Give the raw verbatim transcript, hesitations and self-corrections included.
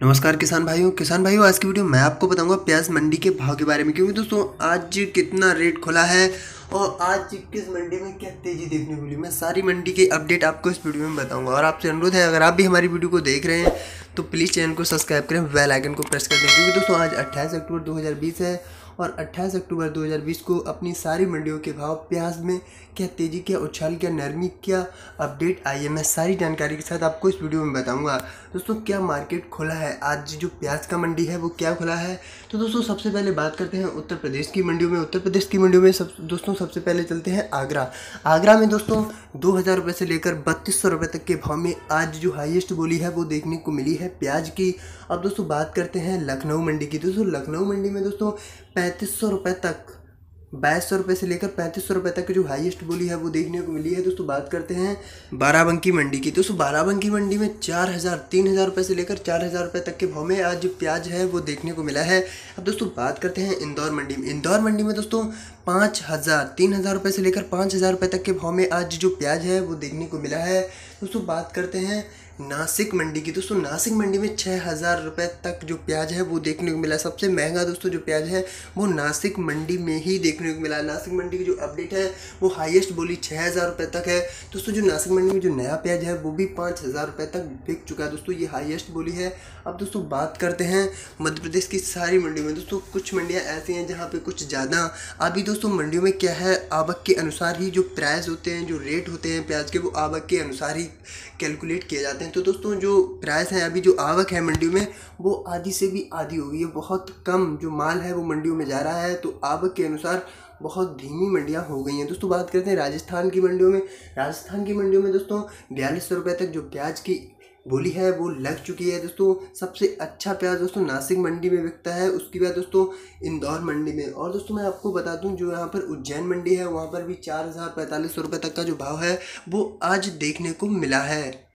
नमस्कार किसान भाइयों किसान भाइयों आज की वीडियो मैं आपको बताऊंगा प्याज मंडी के भाव के बारे में। क्योंकि दोस्तों आज कितना रेट खुला है और आज किस मंडी में क्या तेजी देखने को मिली, मैं सारी मंडी की अपडेट आपको इस वीडियो में बताऊंगा। और आपसे अनुरोध है, अगर आप भी हमारी वीडियो को देख रहे हैं तो प्लीज़ चैनल को सब्सक्राइब करें, बेल आइकन को प्रेस कर दें। क्योंकि दोस्तों आज अट्ठाईस अक्टूबर दो हज़ार बीस है और अट्ठाईस अक्टूबर दो हज़ार बीस को अपनी सारी मंडियों के भाव, प्याज में क्या तेज़ी, क्या उछाल, क्या नरमी, क्या अपडेट आई है, मैं सारी जानकारी के साथ आपको इस वीडियो में बताऊंगा। दोस्तों क्या मार्केट खुला है, आज जो प्याज का मंडी है वो क्या खुला है। तो दोस्तों सबसे पहले बात करते हैं उत्तर प्रदेश की मंडियों में। उत्तर प्रदेश की मंडियों में सब दोस्तों सबसे पहले चलते हैं आगरा। आगरा में दोस्तों दो हज़ार रुपये से लेकर बत्तीस सौ रुपये तक के भाव में आज जो हाईएस्ट बोली है वो देखने को मिली है प्याज की। अब दोस्तों बात करते हैं लखनऊ मंडी की। दोस्तों लखनऊ मंडी में दोस्तों पैंतीस सौ रुपये तक, बाईस सौ रुपये से लेकर पैंतीस सौ रुपये तक की जो हाईएस्ट बोली है वो देखने को मिली है। दोस्तों बात करते हैं बाराबंकी मंडी की। दोस्तों बाराबंकी मंडी में चार हज़ार तीन हज़ार रुपये से लेकर चार हज़ार रुपये तक के भाव में आज जो प्याज है वो देखने को मिला है। अब दोस्तों बात करते हैं इंदौर मंडी में। इंदौर मंडी में दोस्तों पाँच हज़ार तीन हज़ार रुपये से लेकर पाँच हज़ार रुपये तक के भाव में आज जो प्याज है वो देखने को मिला है। दोस्तों बात करते हैं नासिक मंडी की। दोस्तों नासिक मंडी में छः हज़ार रुपये तक जो प्याज है वो देखने को मिला। सबसे महंगा दोस्तों जो प्याज है वो नासिक मंडी में ही देखने को मिला। नासिक मंडी की जो अपडेट है वो हाईएस्ट बोली छः हज़ार रुपये तक है। दोस्तों जो नासिक मंडी में जो नया प्याज है वो भी पाँच हज़ार रुपये तक बिक चुका है। दोस्तों ये हाईएस्ट बोली है। अब दोस्तों बात करते हैं मध्य प्रदेश की सारी मंडियों में। दोस्तों कुछ मंडियाँ ऐसी हैं जहाँ पर कुछ ज़्यादा, अभी दोस्तों मंडियों में क्या है, आवक के अनुसार ही जो प्राइस होते हैं, जो रेट होते हैं प्याज के, वो आवक के अनुसार ही कैलकुलेट किए जाते हैं। तो दोस्तों जो प्राइस है, अभी जो आवक है मंडियों में वो आधी से भी आधी हो गई है। बहुत कम जो माल है वो मंडियों में जा रहा है, तो आवक के अनुसार बहुत धीमी मंडियां हो गई हैं। दोस्तों बात करते हैं राजस्थान की मंडियों में। राजस्थान की मंडियों में दोस्तों बयालीस सौ रुपये तक जो प्याज की बोली है वो लग चुकी है। दोस्तों सबसे अच्छा प्याज दोस्तों नासिक मंडी में बिकता है, उसके बाद दोस्तों इंदौर मंडी में। और दोस्तों मैं आपको बता दूं जो यहाँ पर उज्जैन मंडी है वहाँ पर भी चार हज़ार पैंतालीस सौ रुपये तक का जो भाव है वो आज देखने को मिला है।